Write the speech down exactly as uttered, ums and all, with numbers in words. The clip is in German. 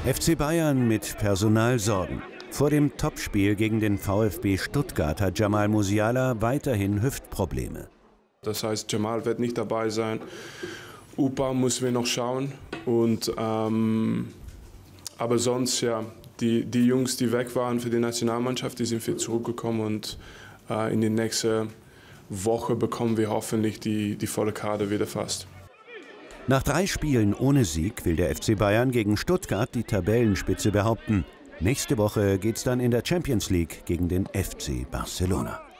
F C Bayern mit Personalsorgen. Vor dem Topspiel gegen den VfB Stuttgart hat Jamal Musiala weiterhin Hüftprobleme. Das heißt, Jamal wird nicht dabei sein. Upa müssen wir noch schauen. Und, ähm, aber sonst, ja, die, die Jungs, die weg waren für die Nationalmannschaft, die sind viel zurückgekommen. Und äh, in die nächste Woche bekommen wir hoffentlich die, die volle Kader wieder fast. Nach drei Spielen ohne Sieg will der F C Bayern gegen Stuttgart die Tabellenspitze behaupten. Nächste Woche geht's dann in der Champions League gegen den F C Barcelona.